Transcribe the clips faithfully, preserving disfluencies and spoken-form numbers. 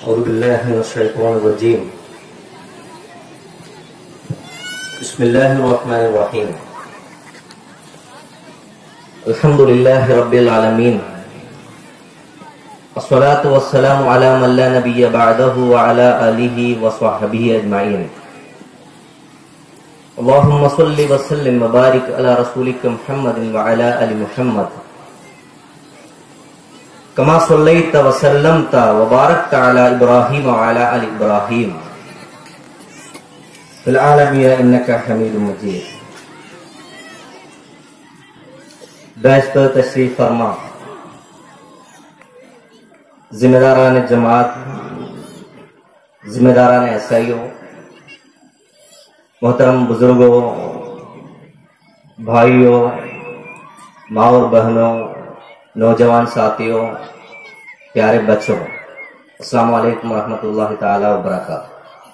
أعوذ بالله من الشيطان الرجيم. بسم الله الرحمن الرحيم. الحمد لله رب العالمين. الصلاة والسلام على من لا نبي بعده وعلى آله وصحبه أجمعين. اللهم صل وسلم وبارك على رسولك محمد وعلى آل محمد كما صليت وسلمت وباركت على إبراهيم وعلى آل إبراهيم في العالمين إنك حميد مجيد. بیچ پر تشریف فرما ذمہ داران جماعت، ذمہ داران ایسائیوں، محترم بزرگوں، بھائیوں، ماں اور بہنوں، نوجوان ساتھیوں، پیارے بچوں، السلام علیکم ورحمۃ اللہ تعالی وبرکاتہ.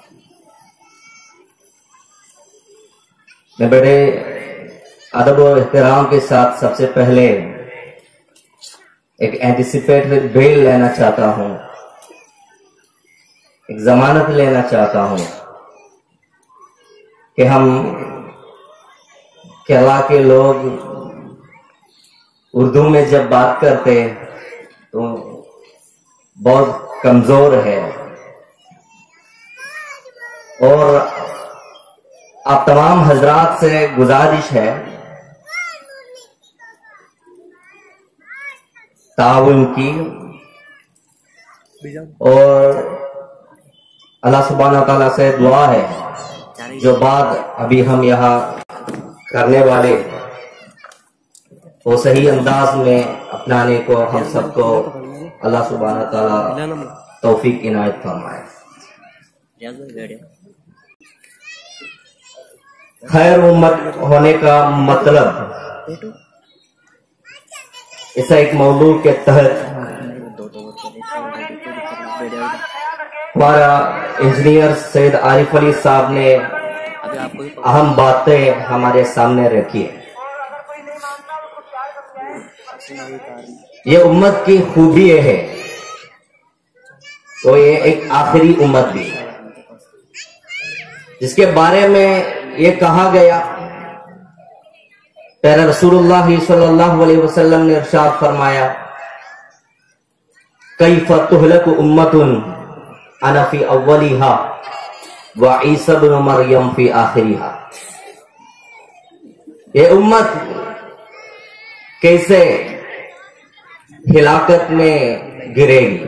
میں بڑے ادب و احترام کے ساتھ سب سے پہلے ایک اینٹیسپیٹری بیل لینا چاہتا ہوں، ایک ضمانت لینا چاہتا ہوں کہ ہم کیرلا کے لوگ اردو میں جب بات کرتے تو بہت کمزور ہے، اور آپ تمام حضرات سے گزارش ہے تعاون کی، اور اللہ سبحانہ تعالیٰ سے دعا ہے جو بات ابھی ہم یہاں کرنے والے وہ صحیح انداز میں اپنانے کو ہم سب کو اللہ سبحانہ تعالیٰ توفیق عنایت فرمائے. خیر امت ہونے کا مطلب ایسا ایک موضوع کے تحت ہمارا انجینئر سید عارف علی صاحب نے اہم باتیں ہمارے سامنے رکھی ہے. یہ امت کی خوبی یہ ہے تو یہ ایک آخری امت بھی ہے جس کے بارے میں یہ کہا گیا. پیارے رسول اللہ صلی اللہ علیہ وسلم نے ارشاد فرمایا کیف تہلک امت انا فی اولیہا وعیسی ابن مریم فی آخریہا. یہ امت کیسے ہلاکت میں گرے گی؟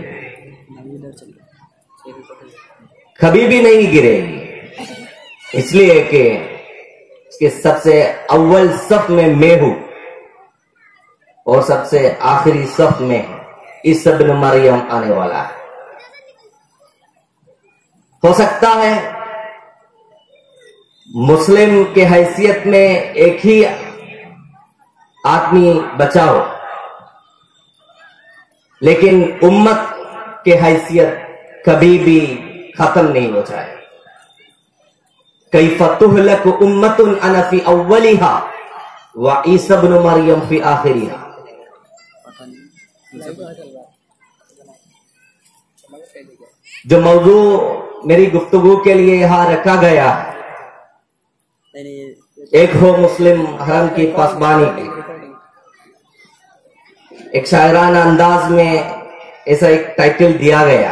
کبھی بھی نہیں گرے گی، اس لیے کہ اس کے سب سے اول صف میں میں ہوں اور سب سے آخری صف میں عیسی ابن مریم آنے والا ہے. ہو سکتا ہے مسلم کے حیثیت میں ایک ہی آدمی بچا ہو، لیکن امت کے حیثیت کبھی بھی ختم نہیں ہو جائے. کیف تہلک امت انا فی اولیہا وعیسی ابن مریم فی آخریہا. جو موضوع میری گفتگو کے لیے یہاں رکھا گیا ہے، ایک ہو مسلم حرم کی پاسبانی کی، ایک شاعرانہ انداز میں ایسا ایک ٹائٹل دیا گیا.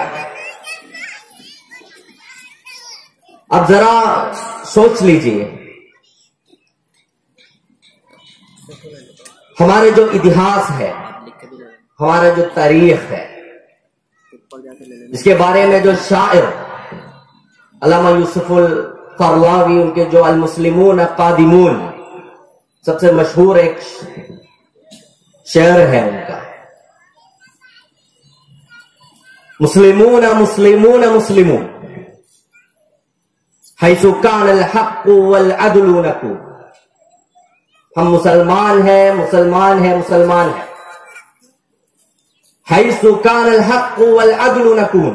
اب ذرا سوچ لیجئے، ہمارے جو اتہاس ہے، ہمارا جو تاریخ ہے، اس کے بارے میں جو شاعر علامہ یوسف القرضاوی، ان کے جو المسلمون قادمون سب سے مشہور ایک شعر ہے ان کا، مسلمون مسلمون مسلمون حیث کان الحق والعدل نکون. ہم مسلمان ہیں، مسلمان ہیں، مسلمان ہیں. حیث کان الحق والعدل نکون،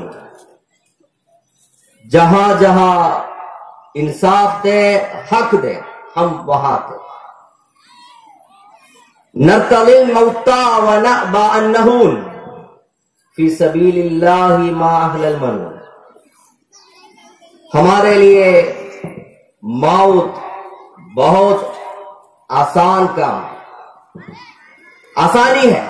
جہاں جہاں انصاف دے، حق دے، ہم وہاں تھے. نرتضی الموتى ونأبى ان نهون فی سبیل اللہ ما اہل المنون، ہمارے لیے موت بہت آسان کام، آسانی ہے،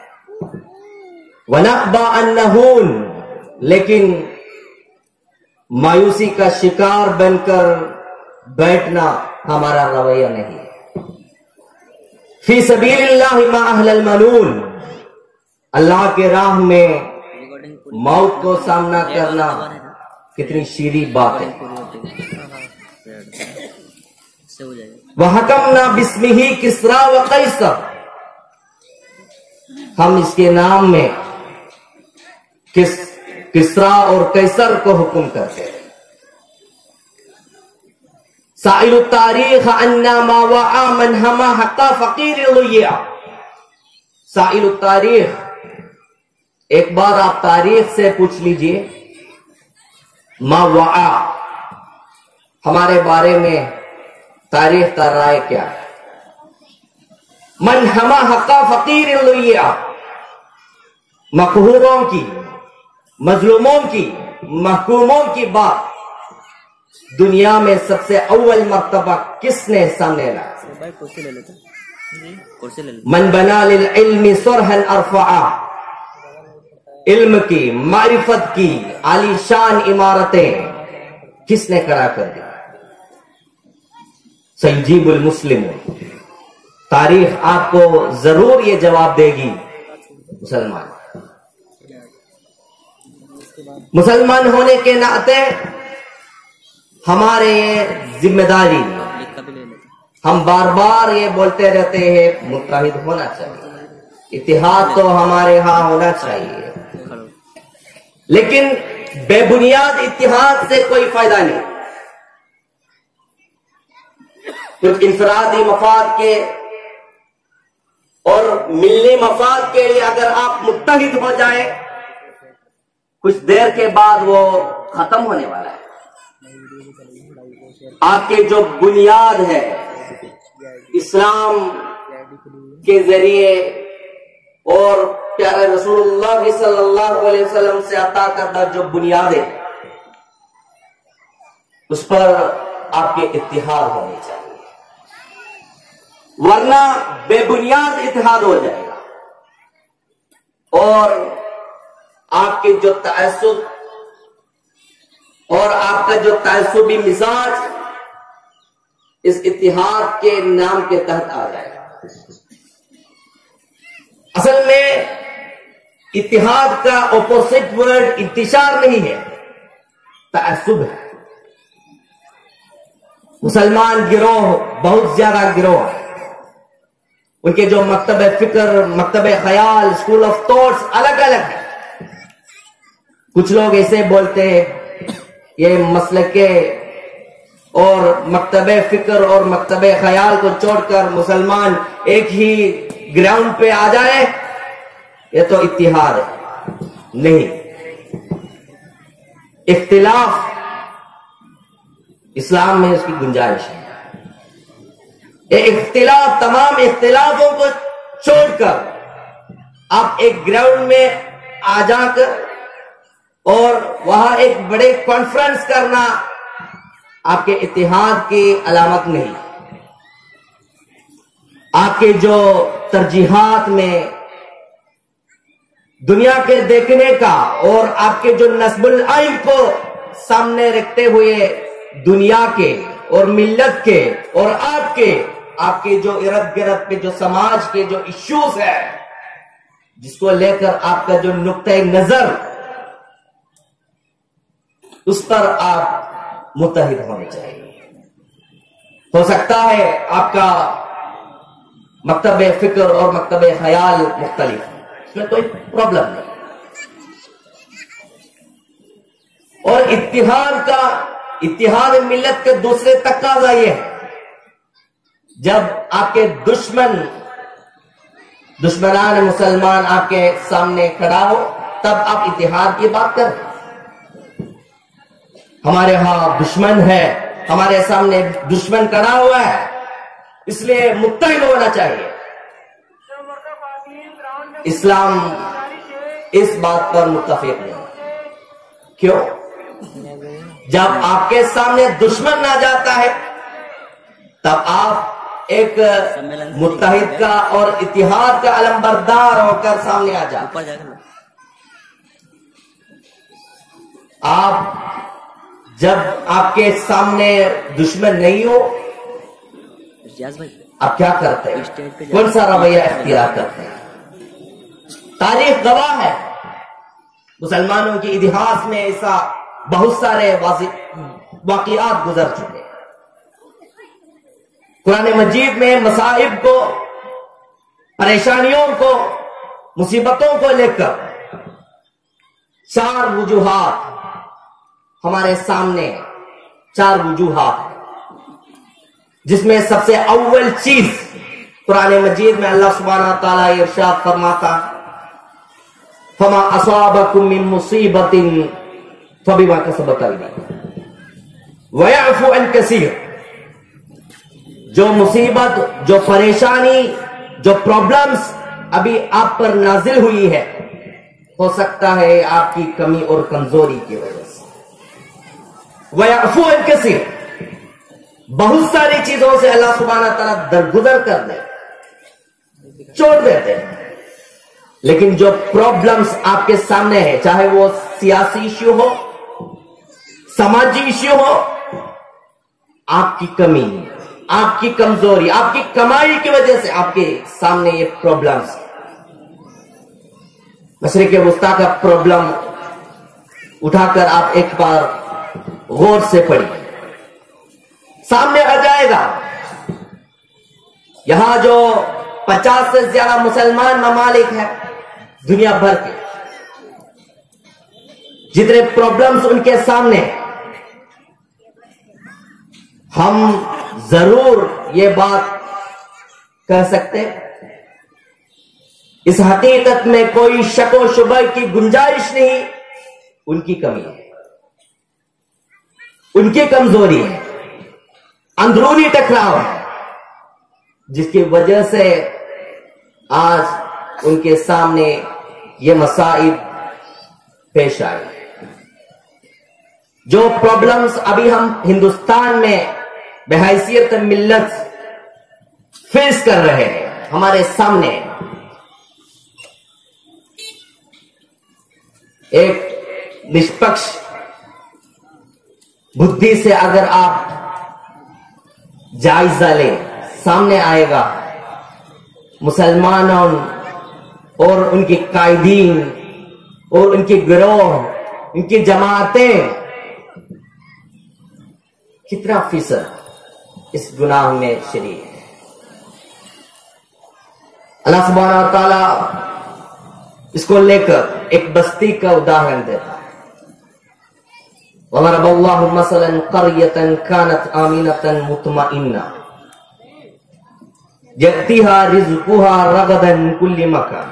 وَنَقْبَ النَّهُونَ، لیکن مایوسی کا شکار بن کر بیٹھنا ہمارا رویہ نہیں۔ فی سبیل اللہ ما اہل المنون، اللہ کے راہ میں موت کو سامنا کرنا کتنی شیریں بات ہے۔ وَحَكَمْنَا بِاسْمِهِ کسریٰ وقیصر، ہم اس کے نام میں کس کسریٰ اور قیصر کو حکم کرتے ہیں۔ سائل التاریخ انا ما وعا من ہما حقا فقیر ضیع، سائل التاریخ، ایک بار آپ تاریخ سے پوچھ لیجئے ما وعا، ہمارے بارے میں تاریخ کا رائے کیا ہے؟ من ہما حقا فقیر ضیع، مقہوروں کی، مظلوموں کی، محکوموں کی بات دنیا میں سب سے اول مرتبہ کس نے سامنے لایا؟ من بنا للعلم صرحا ارفعا، علم کی، معرفت کی عالی شان عمارتیں کس نے کھڑا کر دی؟ سیجیب المسلم، تاریخ آپ کو ضرور یہ جواب دے گی، مسلمان مسلمان ہونے کے ناطے ہمارے یہ ذمہ داری، ہم بار بار یہ بولتے رہتے ہیں متحد ہونا چاہیے، اتحاد تو ہمارے ہاں ہونا چاہیے، لیکن بے بنیاد اتحاد سے کوئی فائدہ نہیں۔ کچھ انفرادی مفاد کے اور ملی مفاد کے لیے اگر آپ متحد ہو جائیں، کچھ دیر کے بعد وہ ختم ہونے والا ہے۔ آپ کے جو بنیاد ہے اسلام کے ذریعے اور پیارے رسول اللہ صلی اللہ علیہ وسلم سے عطا کردہ جو بنیاد ہے، اس پر آپ کے اتحاد ہونے چاہیے، ورنہ بے بنیاد اتحاد ہو جائے گا، اور آپ کے جو تعصب اور آپ کا جو تعصبی مزاج اس اتحاد کے نام کے تحت آ جائے گا۔ اصل میں اتحاد کا اپوزٹ ورڈ انتشار نہیں ہے، تعصب ہے۔ مسلمان گروہ بہت زیادہ گروہ ہے، ان کے جو مکتب فکر، مکتب خیال، اسکول آف تھاٹس الگ الگ ہے۔ کچھ لوگ ایسے بولتے ہیں یہ مسلکے اور مکتب فکر اور مکتب خیال کو چھوڑ کر مسلمان ایک ہی گراؤنڈ پہ آ جائے، یہ تو اتحاد ہے، نہیں۔ اختلاف اسلام میں اس کی گنجائش ہے، یہ اختلاف، تمام اختلافوں کو چھوڑ کر آپ ایک گراؤنڈ میں آ جا کر اور وہاں ایک بڑے کانفرنس کرنا آپ کے اتحاد کی علامت نہیں۔ آپ کے جو ترجیحات میں دنیا کے دیکھنے کا اور آپ کے جو نصب العین کو سامنے رکھتے ہوئے دنیا کے اور ملت کے اور آپ کے آپ کے جو ارد گرد پہ جو سماج کے جو ایشوز ہے، جس کو لے کر آپ کا جو نقطۂ نظر، اس پر آپ متحد ہونے چاہیے۔ ہو سکتا ہے آپ کا مکتب فکر اور مکتب خیال مختلف ہے، اس میں کوئی پرابلم نہیں، اور اتحاد کا اتحاد ملت کے دوسرے تقاضا یہ ہے، جب آپ کے دشمن دشمنان مسلمان آپ کے سامنے کھڑا ہو تب آپ اتحاد کی بات کریں۔ ہمارے ہاں دشمن ہے، ہمارے سامنے دشمن کھڑا ہوا ہے، اس لیے متحد ہونا چاہیے۔ اسلام اس بات پر متفق نہیں. کیوں؟ جب آپ کے سامنے دشمن آ جاتا ہے تب آپ ایک متحد کا اور اتحاد کا علم بردار ہو کر سامنے آ جاتے ہیں. آپ جب آپ کے سامنے دشمن نہیں ہو آپ کیا کرتے ہیں؟ کون سا رویہ اختیار کرتے ہیں؟ تاریخ گواہ ہے مسلمانوں کے اتہاس میں ایسا بہت سارے واقعات گزر چکے. قرآن مجید میں مصائب کو، پریشانیوں کو، مصیبتوں کو لے کر چار وجوہات ہمارے سامنے، چار وجوہات جس میں سب سے اول چیز قرآن مجید میں اللہ سبحانہ تعالیٰ ارشاد فرماتا فما اصابکم من مصیبت فبما کسبت ایدیکم ویعفو عن کثیر. جو مصیبت، جو پریشانی، جو پرابلمز ابھی آپ پر نازل ہوئی ہے ہو سکتا ہے آپ کی کمی اور کمزوری کی وجہ سے. وَيَعْفُو عَنْ كَثِيرٍ، بہت ساری چیزوں سے اللہ سبحانہ تعالیٰ درگزر کر دے، چھوڑ دیتے ہیں. لیکن جو پرابلمز آپ کے سامنے ہے، چاہے وہ سیاسی ایشو ہو، سماجی ایشو ہو، آپ کی کمی، آپ کی کمزوری، آپ کی کمائی کی وجہ سے آپ کے سامنے یہ پرابلمز. مشرق وسطیٰ کا پرابلم اٹھا کر آپ ایک بار غور سے پڑھیں، سامنے آ جائے گا. یہاں جو پچاس سے زیادہ مسلمان ممالک ہیں دنیا بھر کے، جتنے پرابلمز ان کے سامنے، ہم ضرور یہ بات کہہ سکتے اس حقیقت میں کوئی شک و شبہ کی گنجائش نہیں، ان کی کمی ہے، ان کی کمزوری ہے، اندرونی ٹکراؤ ہے، جس کی وجہ سے آج ان کے سامنے یہ مصائب پیش آئے. جو پرابلمز ابھی ہم ہندوستان میں بحیثیت ملت فیس کر رہے ہیں ہمارے سامنے، ایک نشپکش بدھی سے اگر آپ جائزہ لیں سامنے آئے گا مسلمانوں اور ان کے قائدین اور ان کے گروہ، ان کی جماعتیں کتنا فیصد اس گناہ میں شریک ہے. اللہ سبحانہ تعالیٰ اس کو لے کر ایک بستی کا اداہرن دیتا ہے. وَضَرَبَ اللَّهُ مَثَلًا قَرْيَةً كَانَتْ آمِنَةً مُطْمَئِنَّةً يَأْتِيهَا رِزْقُهَا رَغَدًا مِنْ كُلِّ مَكَانٍ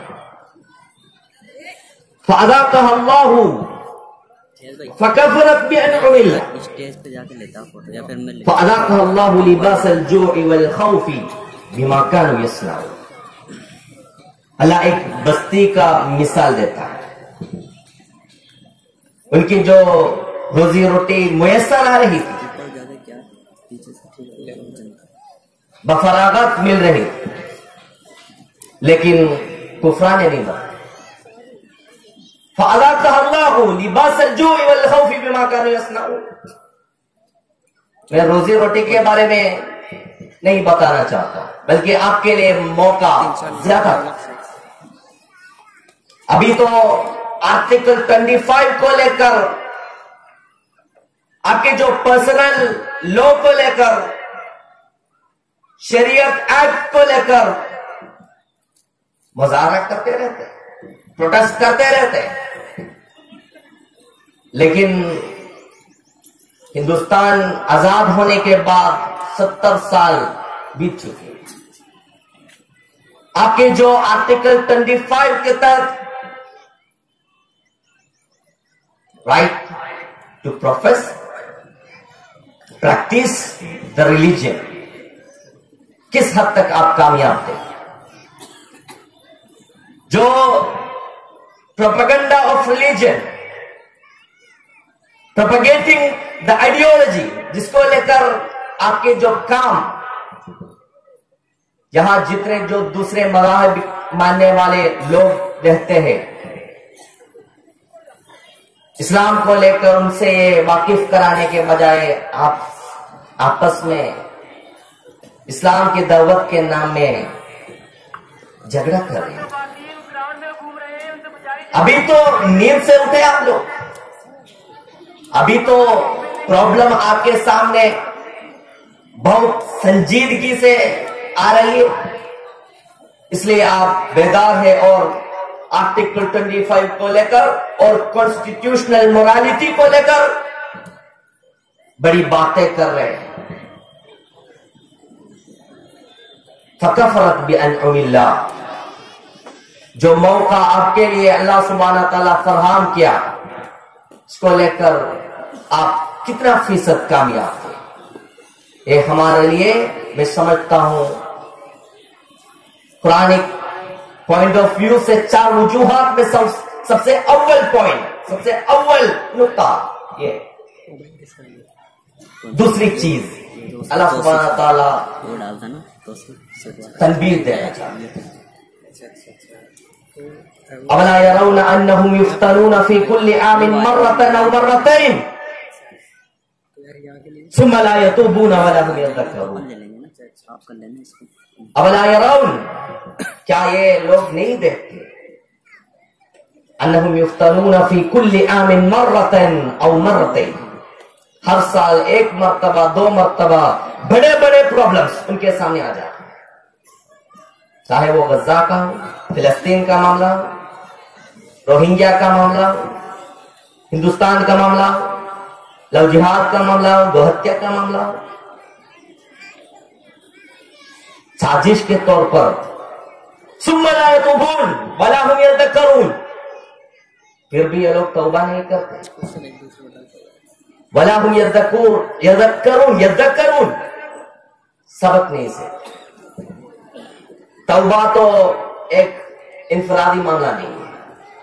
فَأَذَاقَهَا اللَّهُ فَكَفَرَتْ بِأَنْعُمِ اللَّهِ فَأَذَاقَهَا اللَّهُ لِبَاسَ الْجُوعِ وَالْخَوْفِ بِمَا كَانُوا يَصْنَعُونَ. اللہ ایک بستی کا مثال دیتا ہے، ان کی جو روزی روٹی میسر آ رہی تھی، بفراغت مل رہی، لیکن کفرانے نہیں بنا. فَأَذَاقَهَا اللَّهُ لِبَاسَ الْجُوعِ وَالْخَوْفِ بِمَا كَانُوا يَصْنَعُونَ. میں روزی روٹی کے بارے میں نہیں بتانا چاہتا، بلکہ آپ کے لیے موقع زیادہ. ابھی تو آرٹیکل پچیس کو لے کر، آپ کے جو پرسنل لا کو لے کر، شریعت ایکٹ کو لے کر مظاہرہ کرتے رہتے، پروٹیسٹ کرتے رہتے، لیکن ہندوستان آزاد ہونے کے بعد ستر سال بیت چکے. آپ کے جو آرٹیکل پچیس کے تحت right to profess practice the religion, کس حد تک آپ کامیاب تھے؟ جو propaganda of religion, propagating the ideology, جس کو لے کر آپ کے جو کام، یہاں جتنے جو دوسرے مذاہب ماننے والے لوگ رہتے ہیں، اسلام کو لے کر ان سے یہ واقف کرانے کے بجائے آپ آپس میں اسلام کی دعوت کے نام میں جھگڑا کر رہے ہیں۔ ابھی تو نیند سے اٹھے آپ لوگ، ابھی تو پرابلم آپ کے سامنے بہت سنجیدگی سے آ رہی ہے، اس لیے آپ بیدار ہیں اور آرٹیکل پچیس کو لے کر اور کانسٹیٹیوشنل مورالٹی کو لے کر بڑی باتیں کر رہے ہیں۔ فَكَفَرَتْ بِأَنْعُمِ اللَّهِ، جو موقع آپ کے لیے اللہ سبحانہ تعالیٰ فراہم کیا، اس کو لے کر آپ کتنا فیصد کامیاب تھے؟ یہ ہمارے لیے، میں سمجھتا ہوں قرآن پوائنٹ آف ویو سے چار وجوہات میں سب سب سے اول پوائنٹ، سب سے اول نقطہ یہ دوسری چیز اللہ سبحانہ تعالیٰ تنبیہ دینا چاہتے ہیں۔ اولا يرون انهم يفتنون في كل عام مرة او مرتين ثم لا يتوبون ولا هم يذكرون۔ اولا يرون، کیا یہ لوگ نہیں دیکھتے، انهم يفتنون في كل عام مرة او مرتين، ہر سال ایک مرتبہ دو مرتبہ بڑے بڑے پرابلمز ان کے سامنے آ جائیں، چاہے وہ غزہ کا ہو، فلسطین کا معاملہ ہو، روہنگیا کا معاملہ ہو، ہندوستان کا معاملہ ہو، لو جہاد کا معاملہ ہو، گو ہتیا کا معاملہ ہو، سازش کے طور پر ثم لا يتوبون ولا هم يذكرون، پھر بھی یہ لوگ توبہ نہیں کرتے، ولا هم يذكرون يذكرون يذكرون سبق نہیں سے۔ توبہ تو ایک انفرادی معاملہ نہیں ہے،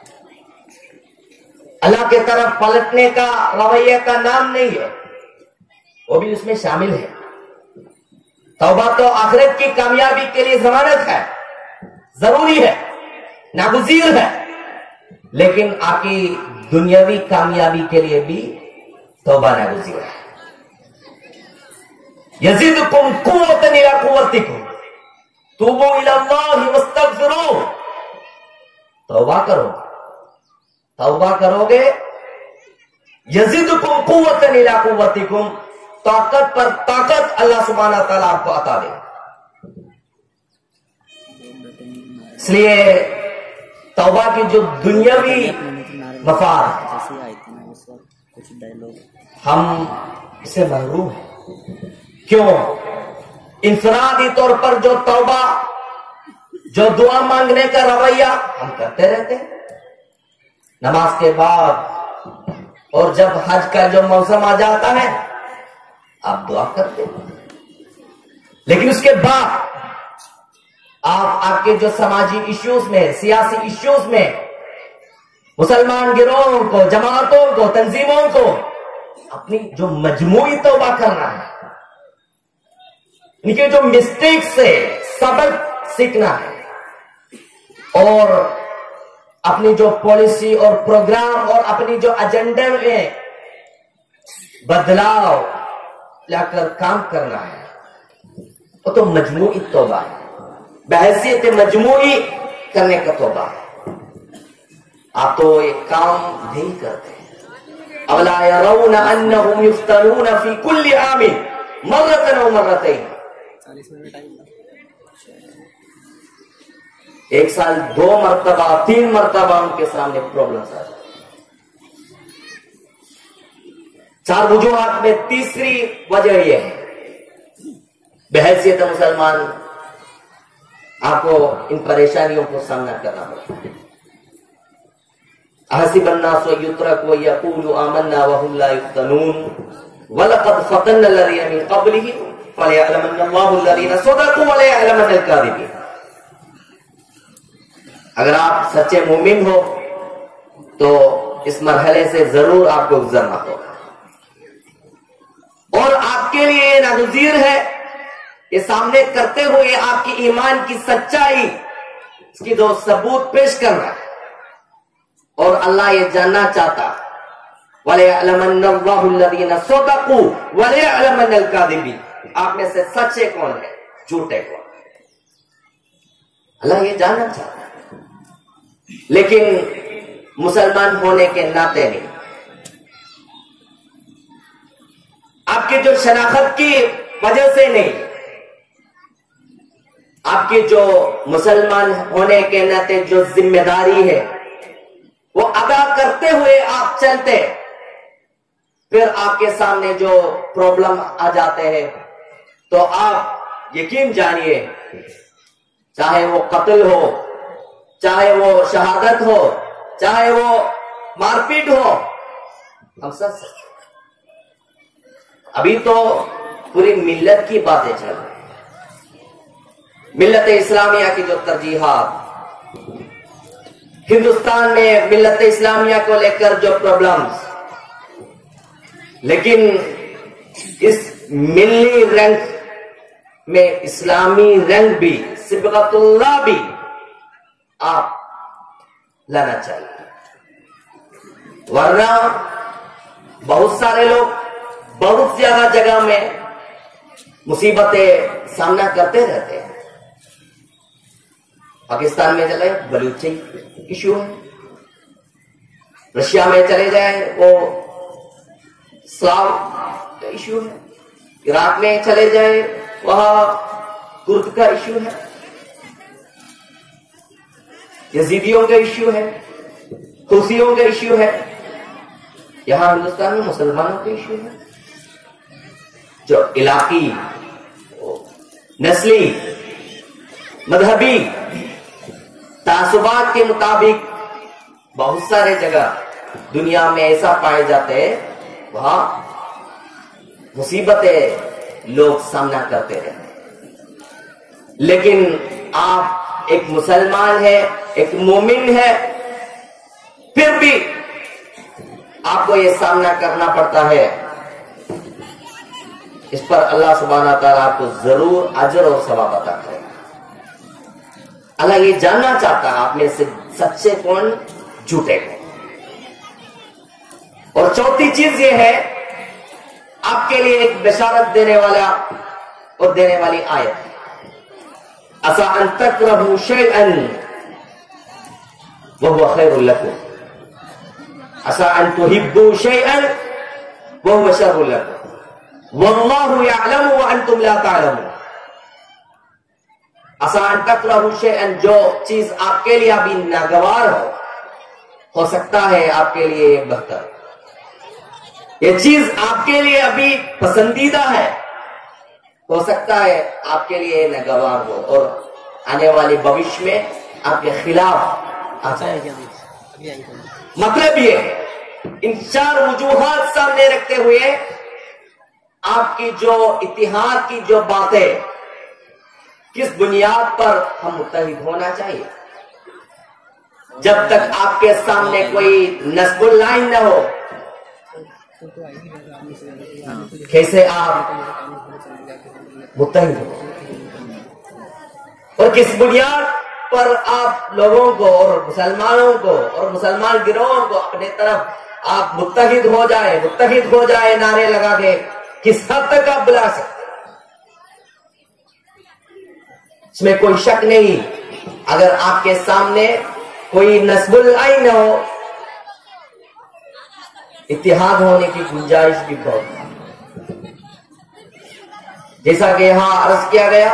اللہ کی طرف پلٹنے کا رویہ کا نام نہیں ہے، وہ بھی اس میں شامل ہے۔ توبہ تو آخرت کی کامیابی کے لیے ضمانت ہے، ضروری ہے، ناگزیر ہے، لیکن آپ کی دنیاوی کامیابی کے لیے بھی توبہ ناگزیر ہے۔ یزیدکم قوۃ الی قوتکم توبوا الی اللہ واستغفروہ، توبہ کرو، توبہ کرو گے یزیدکم قوۃ الی قوتکم، طاقت پر طاقت اللہ سبحانہ تعالیٰ آپ کو عطا دے۔ اس لیے توبہ کی جو دنیاوی مفاد ہم اسے محروم ہیں۔ کیوں؟ انفرادی طور پر جو توبہ، جو دعا مانگنے کا رویہ ہم کرتے رہتے ہیں نماز کے بعد، اور جب حج کا جو موسم آ جاتا ہے آپ دعا کرتے ہیں، لیکن اس کے بعد آپ آپ کے جو سماجی ایشوز میں، سیاسی ایشوز میں مسلمان گروہوں کو، جماعتوں کو، تنظیموں کو اپنی جو مجموعی توبہ کرنا ہے، ان کے جو مسٹیک سے سبق سیکھنا ہے، اور اپنی جو پالیسی اور پروگرام اور اپنی جو ایجنڈے میں بدلاؤ لا کر کام کرنا ہے، وہ تو مجموعی توبہ ہے، بحیثیت مجموعی کرنے کا توبہ ہے۔ آپ تو ایک کام نہیں کرتے۔ اولا يرون انهم يفتنون في كل عام مرة او مرتين، ایک سال دو مرتبہ تین مرتبہ ان کے سامنے پرابلمز آ جائے۔ چار وجوہات میں تیسری وجہ یہ ہے، بحیثیت مسلمان آپ کو ان پریشانیوں کو سامنا کرنا پڑتا ہے۔ احسب الناس ان یترکوا ان یقولوا آمنا وهم لا یفتنون ولقد فتنا الذین من قبلهم فلیعلمن اللہ الذین صدقوا ولیعلمن الکاذبین۔ اگر آپ سچے مومن ہو تو اس مرحلے سے ضرور آپ کو گزرنا ہوگا، اور آپ کے لیے یہ ناگزیر ہے یہ سامنے کرتے ہوئے آپ کی ایمان کی سچائی اس کی دو ثبوت پیش کرنا ہے، اور اللہ یہ جاننا چاہتا وَلَيَعْلَمَنَّ اللَّهُ الَّذِينَ صَدَقُوا وَلَيَعْلَمَنَّ الْكَاذِبِينَ، آپ میں سے سچے کون ہے، جھوٹے کون ہے، اللہ یہ جاننا چاہتا ہے، لیکن مسلمان ہونے کے ناطے نہیں، آپ کی جو شناخت کی وجہ سے نہیں، آپ کی جو مسلمان ہونے کے ناطے جو ذمہ داری ہے وہ ادا کرتے ہوئے آپ چلتے، پھر آپ کے سامنے جو پرابلم آ جاتے ہیں تو آپ یقین جانیے، چاہے وہ قتل ہو، چاہے وہ شہادت ہو، چاہے وہ مار پیٹ ہو، ہم سب ابھی تو پوری ملت کی باتیں چل رہی ہیں، ملت اسلامیہ کی جو ترجیحات، ہندوستان میں ملت اسلامیہ کو لے کر جو پرابلمز، لیکن اس ملی رنگ میں اسلامی رنگ بھی، صبغت اللہ بھی آپ لانا چاہیے، ورنہ بہت سارے لوگ بہت زیادہ جگہ میں مصیبتیں سامنا کرتے رہتے ہیں۔ پاکستان میں چلے بلوچی ایشو ہے، رشیا میں چلے جائیں وہ اسلام کا ایشو ہے، عراق میں چلے جائیں وہاں کرد کا ایشو ہے، یزیدیوں کا ایشو ہے، حوثیوں کا ایشو ہے، یہاں ہندوستان میں مسلمانوں کا ایشو ہے، جو علاقی، نسلی، مذہبی تعصبات کے مطابق بہت سارے جگہ دنیا میں ایسا پائے جاتے ہیں، وہاں مصیبتیں لوگ سامنا کرتے رہتے، لیکن آپ ایک مسلمان ہے، ایک مومن ہے، پھر بھی آپ کو یہ سامنا کرنا پڑتا ہے، اس پر اللہ سبحانہ تعالیٰ آپ کو ضرور اجر اور ثواب عطا کرے گا۔ اللہ یہ جاننا چاہتا ہے آپ میں سے سچے کون، جھوٹے کون۔ اور چوتھی چیز یہ ہے، آپ کے لیے ایک بشارت دینے والا اور دینے والی آیت، عَسَىٰ أَن تَكْرَهُوا شَيْئًا وَهُوَ خَيْرٌ لَكُمْ عَسَىٰ أَن تُحِبُّوا شَيْئًا وَهُوَ شَرٌّ لَكُمْ وَاللَّهُ يَعْلَمُ وَأَنْتُمْ لَا تَعْلَمُونَ۔ عَسَىٰ أَن تَكْرَهُوا شَيْئًا، جو چیز آپ کے لیے ابھی ناگوار ہو ہو سکتا ہے آپ کے لیے بہتر، یہ چیز آپ کے لیے ابھی پسندیدہ ہے، ہو سکتا ہے آپ کے لیے ناگوار ہو اور آنے والی بھوش میں آپ کے خلاف آ جائے۔ مطلب یہ ہے، ان چار وجوہات سامنے رکھتے ہوئے آپ کی جو اتحاد کی جو باتیں، کس بنیاد پر ہم متحد ہونا چاہیے؟ جب تک آپ کے سامنے کوئی نصب لائن نہ ہو، کیسے آپ متحد ہو؟ اور کس بنیاد پر آپ لوگوں کو اور مسلمانوں کو اور مسلمان گروہوں کو اپنے طرف آپ متحد ہو جائے متحد ہو جائے نعرے لگا کے کس حد تک آپ بلا سکتے؟ اس میں کوئی شک نہیں، اگر آپ کے سامنے کوئی نصب العین نہ ہو، اتحاد ہونے کی گنجائش بھی بہت ہے۔ جیسا کہ یہاں عرض کیا گیا،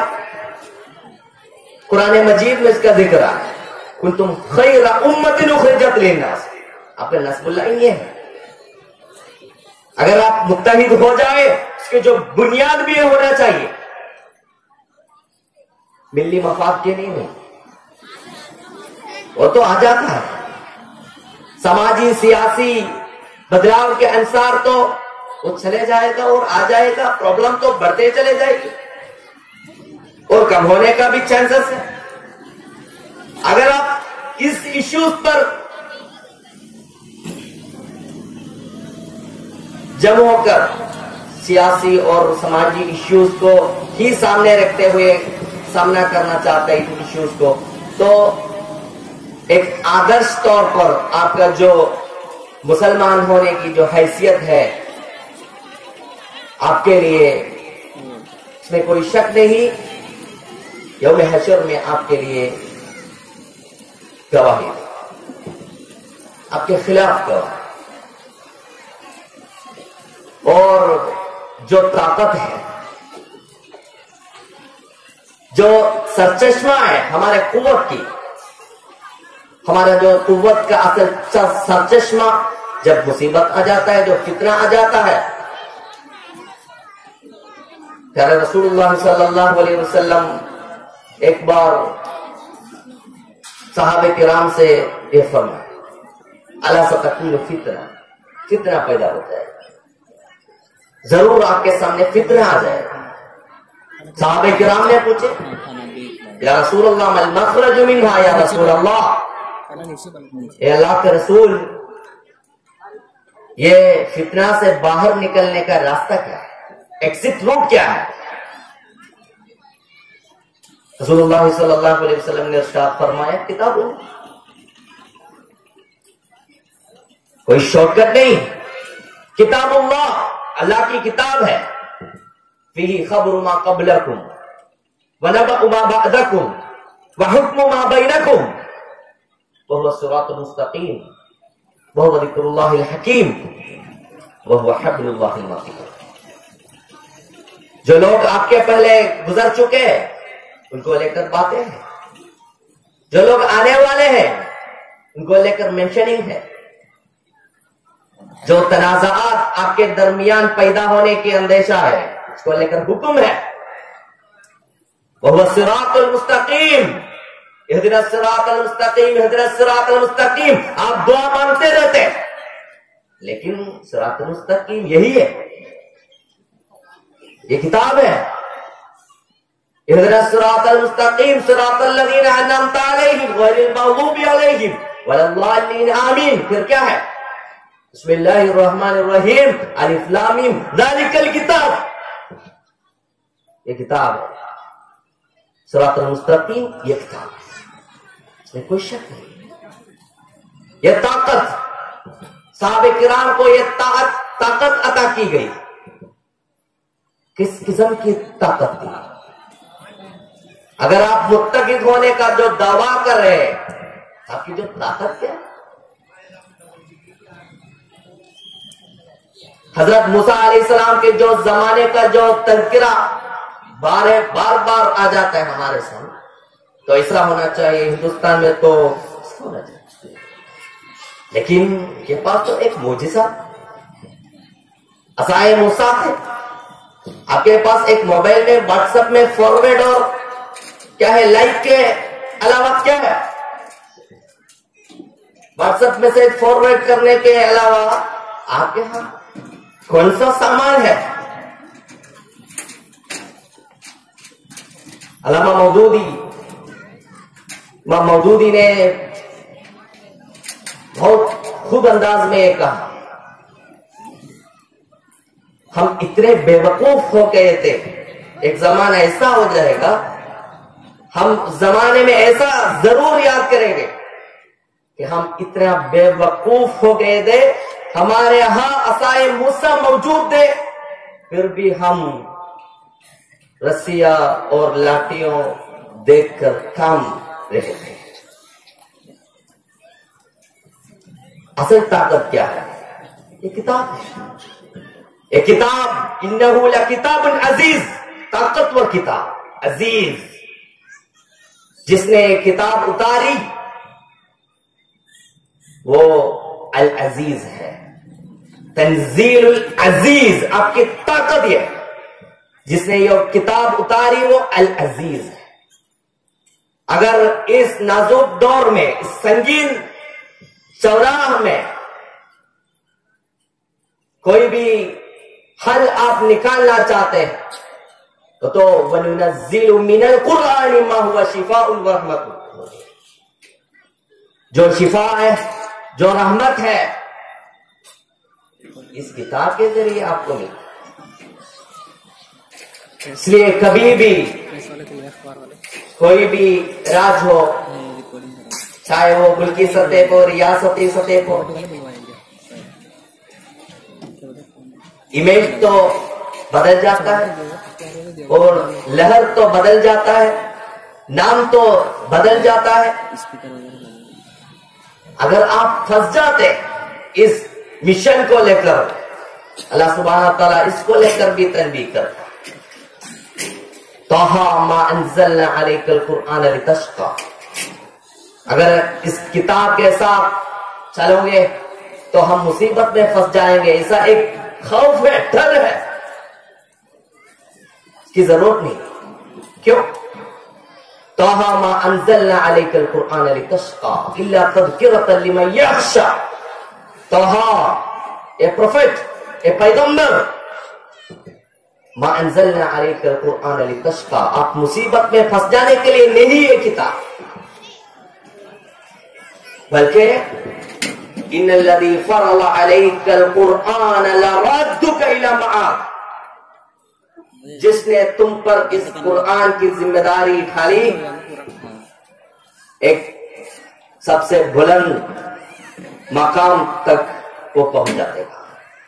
قرآن مجید میں اس کا ذکر ہے، کنتم خیر امۃ اخرجت للناس، آپ کا نصب العین یہ ہے۔ اگر آپ متحد ہو جائے، اس کے جو بنیاد بھی ہونا چاہیے، ملی مفاد کے نہیں ہوئی، وہ تو آ جاتا ہے، سماجی سیاسی بدلاؤ کے انصار تو وہ چلے جائے گا اور آ جائے گا، پرابلم تو بڑھتے چلے جائے گی اور کم ہونے کا بھی چانسز ہے۔ اگر آپ اس ایشوز پر جمع ہو کر سیاسی اور سماجی ایشوز کو ہی سامنے رکھتے ہوئے سامنا کرنا چاہتا ہے ان ایشوز کو، تو ایک آدرش طور پر آپ کا جو مسلمان ہونے کی جو حیثیت ہے آپ کے لیے، اس میں کوئی شک نہیں، یوم حشر میں آپ کے لیے گواہی، آپ کے خلاف گواہی، اور جو طاقت ہے، جو سرچشمہ ہے ہمارے قوت کی، ہمارا جو قوت کا اصل سرچشمہ جب مصیبت آ جاتا ہے، جو فتنہ آ جاتا ہے، پیارے رسول اللہ صلی اللہ علیہ وسلم ایک بار صحابہ کرام سے یہ فرمایا، الا ستکون فتنہ، فتنہ پیدا ہوتا ہے، ضرور آپ کے سامنے فتنہ آ جائے گا۔ صحابہ کرام نے پوچھے، یا رسول اللہ ما المخرج منہا یا رسول اللہ، اے اللہ کے رسول یہ فتنہ سے باہر نکلنے کا راستہ کیا ہے، ایکزٹ روٹ کیا ہے؟ رسول اللہ صلی اللہ علیہ وسلم نے ارشاد فرمایا، کتاب اللہ، کوئی شارٹ کٹ نہیں، کتاب اللہ، اللہ کی کتاب ہے، فیہ خبر ما قبلکم ونبأ ما بعدکم وحکم ما بینکم وہو الصراط المستقیم وہو ذکر اللہ الحکیم وہو حبل اللہ المتین۔ جو لوگ آپ کے پہلے گزر چکے ہیں ان کو لے کر باتیں ہیں، جو لوگ آنے والے ہیں ان کو لے کر مینشننگ ہے، جو تنازعات آپ کے درمیان پیدا ہونے کی اندیشہ ہے اس کو لے کر حکم ہے، وہو الصراط المستقیم، اہدنا الصراط المستقیم، اہدنا الصراط المستقیم، آپ دعا مانگتے رہتے ہیں لیکن صراط المستقیم یہی ہے، یہ کتاب ہے، اہدنا الصراط المستقیم صراط الذین انعمت علیہم غیر المغضوب علیہم ولا الضالین آمین۔ پھر کیا ہے؟ بسم اللہ الرحمن الرحیم، الف لام میم، ذالک الکتاب، یہ کتاب ہے، صراط المستقیم یہ کتاب ہے، اس میں کوئی شک نہیں۔ یہ طاقت صحابہ کرام کو یہ طاقت طاقت عطا کی گئی، کس قسم کی طاقت تھی؟ اگر آپ متقد ہونے کا جو دعویٰ کر رہے ہیں، آپ کی جو طاقت کیا؟ حضرت موسیٰ علیہ السلام کے جو زمانے کا جو تذکرہ بار بار بار آ جاتا ہے ہمارے سامنے، تو ایسا ہونا چاہیے ہندوستان میں تو ہونا چاہیے، لیکن کے پاس تو ایک معجزہ عصائے موسیٰ ہے، آپ کے پاس ایک موبائل میں واٹس ایپ میں فارورڈ اور کیا ہے لائک کے علاوہ کیا ہے؟ واٹس ایپ میں سے فارورڈ کرنے کے علاوہ آپ کے ہاں کون سا سامان ہے؟ علامہ مودودی امام مودودی نے بہت خوب انداز میں کہا، ہم اتنے بے وقوف ہو گئے تھے، ایک زمانہ ایسا ہو جائے گا، ہم زمانے میں ایسا ضرور یاد کریں گے کہ ہم اتنا بے وقوف ہو گئے تھے، ہمارے ہاں عصائے موسیٰ موجود تھے، پھر بھی ہم رسیاں اور لاٹھیوں دیکھ کر تھام رہے تھے۔ اصل طاقت کیا ہے؟ یہ کتاب ہے، یہ کتاب انہو لکتاب عزیز، طاقتور کتاب، عزیز، جس نے کتاب اتاری وہ العزیز ہے، تنزیل العزیز، آپ کی طاقت یہ جس نے یہ کتاب اتاری وہ العزیز ہے۔ اگر اس نازک دور میں، اس سنگین چوراہ میں کوئی بھی حل آپ نکالنا چاہتے ہیں تو تو وَنُنَزِّلُ مِنَ الْقُرْآنِ مَا هُوَ شِفَاءٌ وَرَحْمَةٌ، جو شفا ہے، جو رحمت ہے، اس کتاب کے ذریعے آپ کو ملتا ہے۔ اس لیے کبھی بھی کوئی بھی راج ہو، چاہے وہ ملکی سطح پر، ریاستی سطح پر، امیج تو بدل جاتا ہے اور لہر تو بدل جاتا ہے، نام تو بدل جاتا ہے۔ اگر آپ پھنس جاتے اس مشن کو لے کر، اللہ سبحانہ تعالیٰ اس کو لے کر بھی تنبیہ کرتا ہے، طٰہٰ مَا أَنزَلْنَا عَلَيْكَ الْقُرْآنَ لِتَشْقَىٰ، اگر اس کتاب کے ساتھ چلو گے تو ہم مصیبت میں پھنس جائیں گے، ایسا ایک خوف ہے، ڈر ہے، اس کی ضرورت نہیں۔ کیوں؟ طٰہٰ مَا أَنزَلْنَا عَلَيْكَ الْقُرْآنَ لِتَشْقَىٰ إِلَّا تَذْكِرَةً لِمَن يَخْشَىٰ۔ طٰہٰ اے پروفیٹ، اے پیغمبر، مَا أَنزَلْنَا عَلَيْكَ الْقُرْآنَ لِتَشْقَىٰ، آپ مصیبت میں پھنس جانے کے لیے نہیں یہ کتاب، بلکہ إِنَّ الَّذِي فَرَضَ عَلَيْكَ الْقُرْآنَ لَرَادُّكَ إِلَىٰ مَعَادٍ، جس نے تم پر اس قرآن کی ذمہ داری اٹھالی ایک سب سے بلند مقام تک وہ پہنچا دے گا۔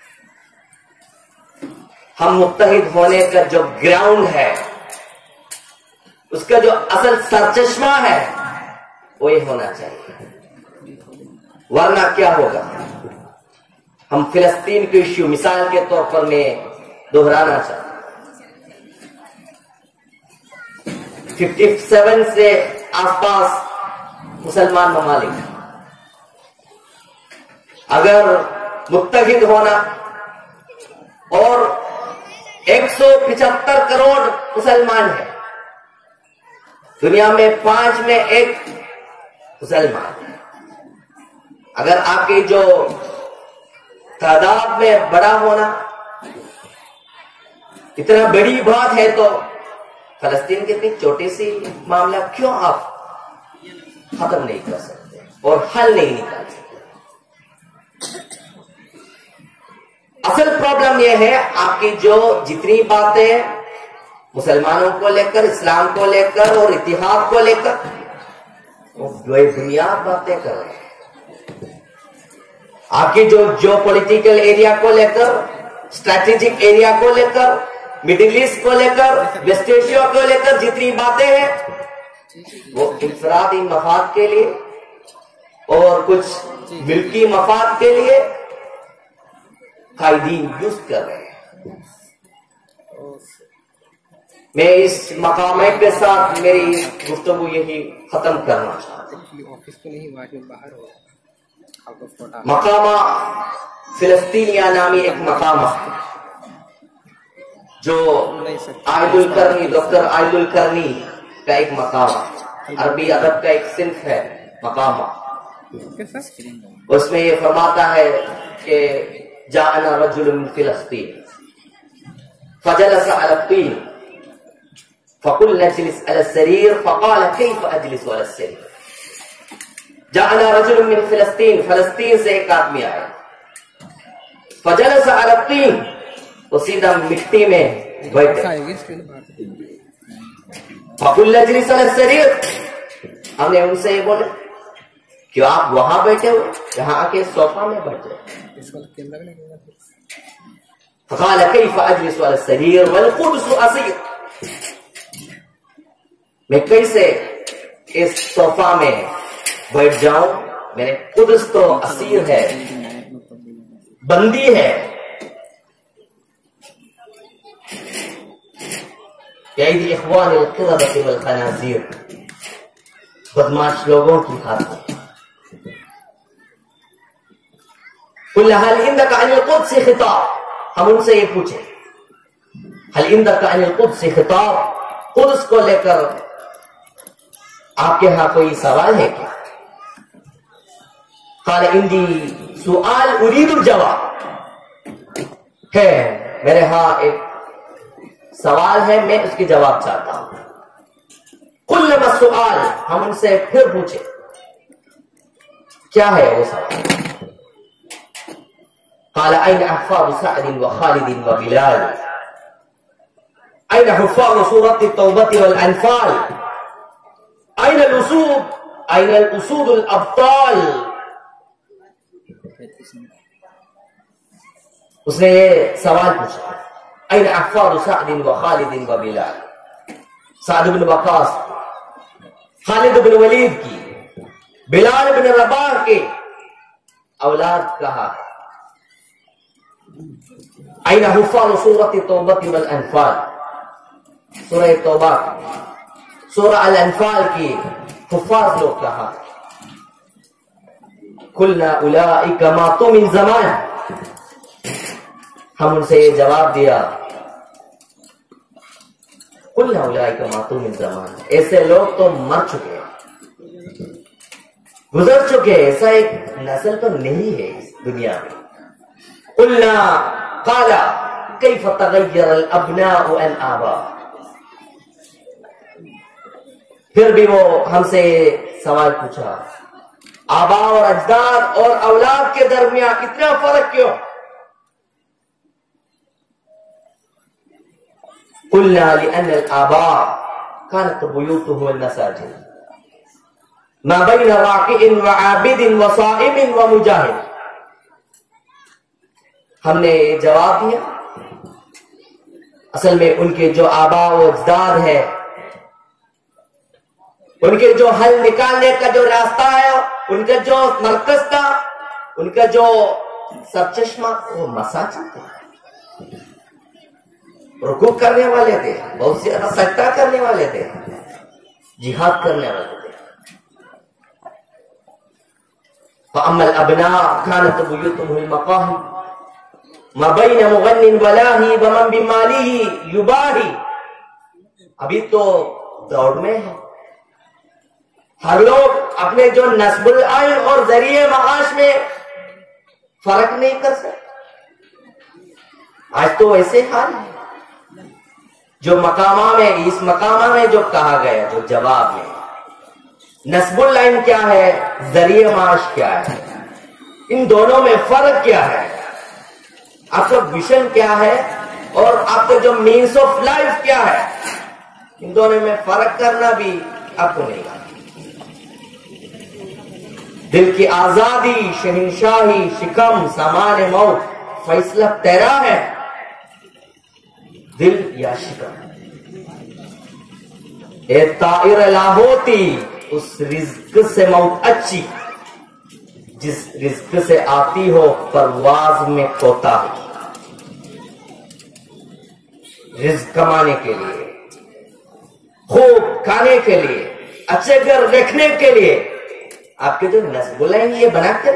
ہم متحد ہونے کا جو گراؤنڈ ہے، اس کا جو اصل سرچشمہ ہے، وہ یہ ہونا چاہیے، ورنہ کیا ہوگا؟ ہم فلسطین کے ایشو مثال کے طور پر میں دہرانا چاہتا ہوں، ففٹی سیون سے آس پاس مسلمان ممالک، اگر متحد ہونا اور ایک سو پچہتر کروڑ مسلمان ہیں، دنیا میں پانچ میں ایک مسلمان ہے، اگر آپ کی جو تعداد میں بڑا ہونا اتنا بڑی بات ہے، تو فلسطین کی اتنی چھوٹی سی معاملہ کیوں آپ ختم نہیں کر سکتے اور حل نہیں نکال سکتے؟ اصل پرابلم یہ ہے آپ کی جو جتنی باتیں مسلمانوں کو لے کر، اسلام کو لے کر اور اتحاد کو لے کر، وہ بنیاد باتیں کر رہے ہیں، آپ کی جو جو پولیٹیکل ایریا کو لے کر، اسٹریٹجک ایریا کو لے کر، مڈل ایسٹ کو لے کر، ویسٹ ایشیا کو لے کر جتنی باتیں ہیں، وہ انفرادی مفاد کے لیے اور کچھ ملکی مفاد کے لیے قائدین یوز کر رہے ہیں۔ میں اس مقام کے ساتھ میری گفتگو یہی ختم کرنا چاہتا ہوں۔ مقامہ فلسطینیہ نامی ایک مقام ہے جو عائد القرنی، ڈاکٹر عائد القرنی کا ایک مقام ہے، عربی ادب کا ایک صنف ہے مقامہ۔ اس میں یہ فرماتا ہے کہ جاءنا رجل من فلسطین فجلس على الطين فقلنا اجلس على السرير فقال كيف اجلس على السرير۔ جاءنا رجل من فلسطین، فلسطین سے ایک آدمی آیا، فجلس على الطين، تو سیدھا مٹی میں بیٹھے، فقلنا اجلس على السرير، ہم نے ان سے یہ بولے کہ آپ وہاں بیٹھے ہوئے، یہاں آ کے صوفہ میں بیٹھے۔ فقال كيف اجلس على السرير والقدس اسير، میں کیسے اس صوفہ میں بیٹھ جاؤں، میرے قدس تو اسیر ہے، بندی ہے۔ یعنی اخوان القردة والخنازیر، بدماش لوگوں کی ہاتھ۔ قل هل عندك عن القدس خطاب، ہم ان سے یہ پوچھیں هل عندك عن القدس خطاب، قدس کو لے کر آپ کے ہاں کوئی سوال ہے کیا؟ قال عندي سؤال اريد الجواب، ہے میرے ہاں ایک سوال ہے، میں اس کی جواب چاہتا ہوں۔ قل لما السؤال، ہم ان سے پھر پوچھیں کیا ہے وہ سوال؟ قال أين أحفاد سعد وخالد وبلال أين حفاظ سورة التوبة والأنفال أين الأسود أين الأسود الأبطال. اس نے یہ سوال پوچھا أين أحفاد سعد وخالد وبلال. سعد بن وقاص، خالد بن ولید کی، بلال بن رباح کے اولاد کہا. أين حفاظ سورة التوبة والأنفال. سورہ توبہ، سورہ الانفال کی حفاظ لوگ کہا. قلنا اولئک ماتوا من زمان. ہم ان سے یہ جواب دیا قلنا اولئک ماتوا من زمان، ایسے لوگ تو مر چکے ہیں، گزر چکے ہیں، ایسا ایک نسل تو نہیں ہے اس دنیا میں. قلنا قال کیف تغیر الابناء عن آباء. پھر بھی وہ ہم سے سوال پوچھا آبا اور اجداد اور اولاد کے درمیان اتنا فرق کیوں؟ قلنا لأن الآباء كانت بيوتهم المساجد ما بين راكع وعابد وصائم ومجاهد. ہم نے جواب دیا اصل میں ان کے جو آبا و اجداد ہے، ان کے جو حل نکالنے کا جو راستہ ہے، ان کا جو مرکز تھا، ان کا جو سرچشمہ وہ مساجد تھا. رکوع کرنے والے تھے، بہت زیادہ سجدہ کرنے والے تھے، جہاد کرنے والے تھے. فأما الأبناء كانت بيوتهم المقاهي ما بين مغن ولاهي ومن بماله يباهي. ابھی تو دوڑ میں ہے، ہر لوگ اپنے جو نسب العین اور ذریعے معاش میں فرق نہیں کر سکتے. آج تو ایسے حال ہے. جو مقامہ میں اس مقامہ میں جو کہا گیا جو جواب میں نسب العین کیا ہے، ذریعے معاش کیا ہے، ان دونوں میں فرق کیا ہے، آپ کا ویژن کیا ہے اور آپ کا جو مینس آف لائف کیا ہے، ان دونوں میں فرق کرنا بھی آپ کو نہیں آتا. دل کی آزادی، شہنشاہی، شکم، سامان موت، فیصلہ تیرا ہے، دل یا شکم. اے طائر لاہوتی، اس رزق سے موت اچھی جس رزق سے آتی ہو پرواز میں کوتاہی. رزق کمانے کے لیے، خوب کھانے کے لیے، اچھے گھر رکھنے کے لیے آپ کے جو نسب العین یہ بنا کر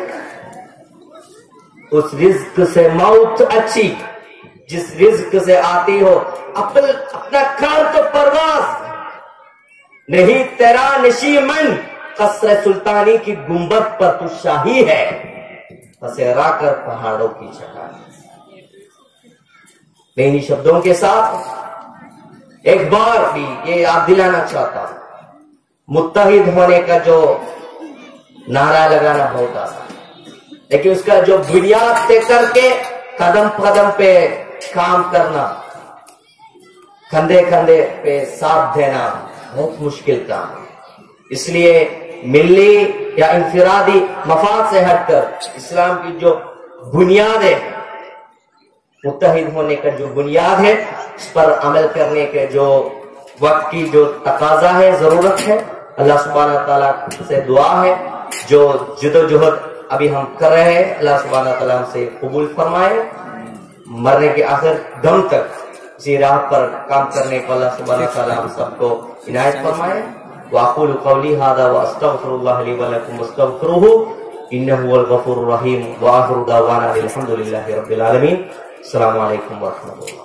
اس رزق سے موت اچھی جس رزق سے آتی ہو. اپنا کار تو پرواز نہیں تیرا نشیمن، قصر سلطانی کی گنبد پر تو شاہی ہے، پسیرا کر پہاڑوں کی چٹانی. میں انہی شبدوں کے ساتھ ایک بار بھی یہ یاد دلانا چاہتا ہوں، متحد ہونے کا جو نعرہ لگانا بہت آسان، لیکن اس کا جو بنیاد طے کر کے قدم قدم پہ کام کرنا، کندھے کندھے پہ ساتھ دینا بہت مشکل کام ہے. اس لیے ملی یا انفرادی مفاد سے ہٹ کر اسلام کی جو بنیاد ہے، متحد ہونے کا جو بنیاد ہے، اس پر عمل کرنے کے جو وقت کی جو تقاضا ہے، ضرورت ہے. اللہ سبحانہ تعالیٰ سے دعا ہے جو جد و جہد ابھی ہم کر رہے ہیں اللہ سبحانہ تعالیٰ ہم سے قبول فرمائے. مرنے کے آخر دم تک اسی راہ پر کام کرنے کو اللہ سبحانہ تعالیٰ ہم سب کو عنایت فرمائے. وَأَقُولُ قَوْلِي هَذَا وَأَسْتَغْفِرُ اللَّهَ لِي وَلَكُمْ وَاسْتَغْفِرُوهُ إِنَّهُ هُوَ الْغَفُورُ الرَّحِيمُ وَآخِرُ دَعْوَانَا الْحَمْدُ لِلَّهِ رَبِّ الْعَالَمِينَ. السلام علیکم ورحمۃ اللہ.